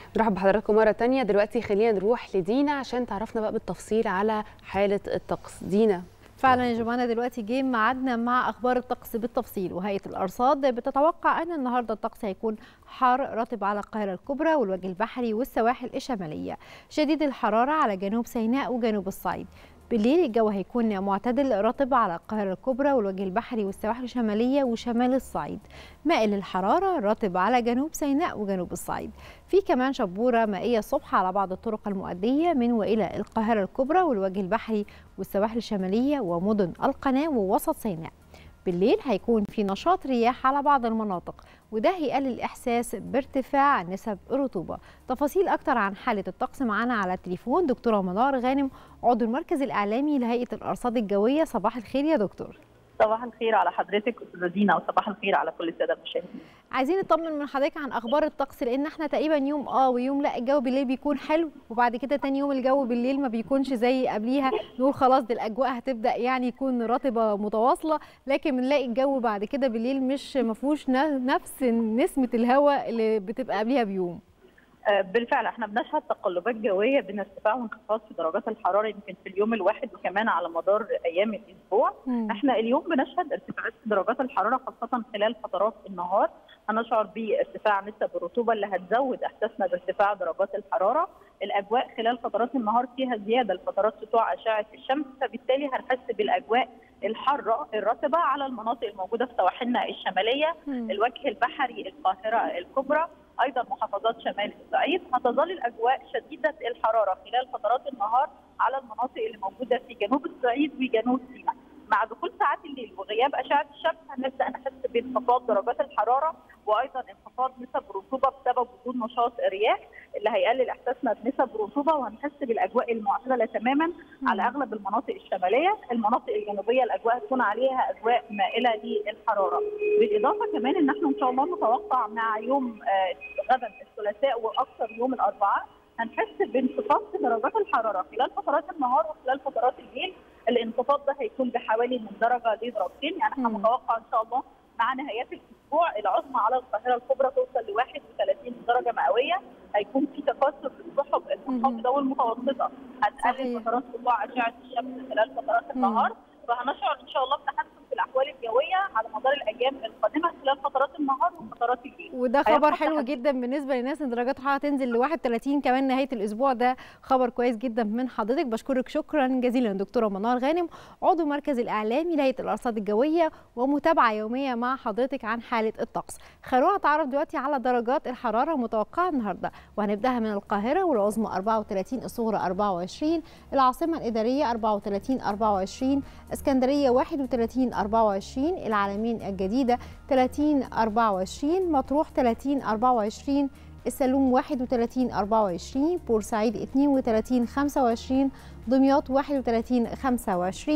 نرحب بحضراتكم مرة تانية. دلوقتي خلينا نروح لدينا عشان تعرفنا بقى بالتفصيل على حالة الطقس. دينا. فعلا يا جماعه دلوقتي جه ميعادنا مع اخبار الطقس بالتفصيل. وهيئه الارصاد بتتوقع ان النهارده الطقس هيكون حار رطب على القاهره الكبرى والوجه البحري والسواحل الشماليه، شديد الحراره على جنوب سيناء وجنوب الصعيد. بالليل الجو هيكون معتدل رطب على القاهرة الكبرى والوجه البحري والسواحل الشمالية وشمال الصعيد، مائل الحرارة رطب على جنوب سيناء وجنوب الصعيد. في كمان شبورة مائية الصبح على بعض الطرق المؤدية من وإلى القاهرة الكبرى والوجه البحري والسواحل الشمالية ومدن القناة ووسط سيناء. بالليل هيكون في نشاط رياح على بعض المناطق، وده هيقلل الإحساس بارتفاع نسب الرطوبة. تفاصيل أكتر عن حالة الطقس معانا على التليفون دكتورة منار غانم، عضو المركز الإعلامي لهيئة الأرصاد الجوية. صباح الخير يا دكتور. صباح الخير على حضرتك استاذه دينا، وصباح الخير على كل الساده المشاهدين. عايزين نطمن من حضرتك عن اخبار الطقس، لان احنا تقريبا يوم ويوم لا الجو بالليل بيكون حلو، وبعد كده تاني يوم الجو بالليل ما بيكونش زي قبليها، نقول خلاص دي الاجواء هتبدا يعني يكون رطبه متواصله، لكن بنلاقي الجو بعد كده بالليل مش مفهوش نفس نسمه الهواء اللي بتبقى قبليها بيوم. بالفعل احنا بنشهد تقلبات جويه بين ارتفاع وانخفاض في درجات الحراره يمكن في اليوم الواحد وكمان على مدار ايام الاسبوع. احنا اليوم بنشهد ارتفاعات في درجات الحراره خاصه خلال فترات النهار، هنشعر بارتفاع نسب الرطوبه اللي هتزود احساسنا بارتفاع درجات الحراره. الاجواء خلال فترات النهار فيها زياده لفترات سطوع اشعه الشمس، فبالتالي هنحس بالاجواء الحاره الرطبه على المناطق الموجوده في سواحلنا الشماليه، الوجه البحري، القاهره الكبرى، ايضا محافظات شمال الصعيد. هتظل الاجواء شديده الحراره خلال فترات النهار على المناطق اللي موجوده في جنوب الصعيد وجنوب سيناء. مع دخول ساعات الليل وغياب اشعه الشمس هنبدا نحس بانخفاض درجات الحراره وايضا انخفاض نسب الرطوبه بسبب وجود نشاط رياح اللي هيقلل احساسنا بنسب الرطوبه، وهنحس بالاجواء المعتدله تماما على اغلب المناطق الشماليه. المناطق الجنوبيه الاجواء هتكون عليها اجواء مائله للحراره. بالاضافه كمان ان احنا ان شاء الله نتوقع مع يوم غدا الثلاثاء واكثر يوم الاربعاء هنحس بانخفاض في درجات الحراره خلال فترات النهار وخلال فترات الليل. الانخفاض ده هيكون بحوالي من درجه لدرجتين، يعني احنا متوقع ان شاء الله مع نهايات الاسبوع العظمى على القاهره الكبرى توصل ل 31 درجه مئويه. هيكون في تكاثر في السحب المنخفضه والمتوسطه، هتقلل فترات سطوع اشعه الشمس خلال فترات النهار، فهنشعر ان شاء الله بتحسن في الاحوال الجويه على مدار الايام القادمه خلال فترات النهار وفترات الليل. وده خبر حلو جدا بالنسبه للناس ان درجات الحراره تنزل ل 31 كمان نهايه الاسبوع، ده خبر كويس جدا من حضرتك. بشكرك شكرا جزيلا دكتوره منار غانم، عضو مركز الاعلامي لهيئه الارصاد الجويه ومتابعه يوميه مع حضرتك عن حاله الطقس. خلونا نتعرف دلوقتي على درجات الحراره المتوقعه النهارده، وهنبداها من القاهره والعظمى 34، الصغرى 24، العاصمه الاداريه 34 24، اسكندريه 31 24، العلمين الجديده 30 24، مطروح 30 24، السلوم 31 24، بورسعيد 32 25، دمياط 31 25،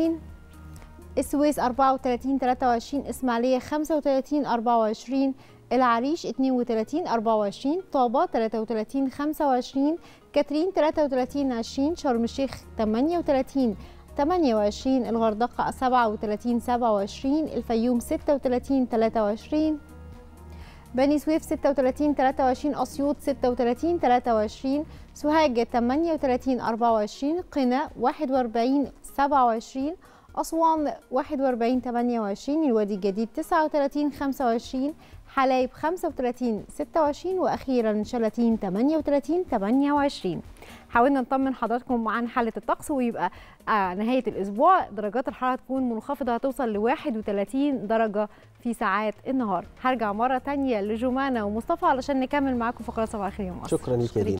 السويس 34 23، اسماعيليه 35 24، العريش 32 24، طابة 33 25، كاترين 33 20، شرم الشيخ 38 28، الغردقة 37 27، الفيوم 36 23، بني سويف 36 23، أسيوط 36 23، سوهاج 38 24، قنا 41 27، أسوان 41 28، الوادي الجديد 39 25، حلايب 35 26، واخيرا شلاتين 38 28. حاولنا نطمن حضراتكم عن حاله الطقس، ويبقى نهايه الاسبوع درجات الحراره تكون منخفضه هتوصل ل 31 درجه في ساعات النهار. هرجع مره ثانيه لجمانه ومصطفى علشان نكمل معاكم فقرات صباح الخير يا مصر. شكرا ليك يا دينا.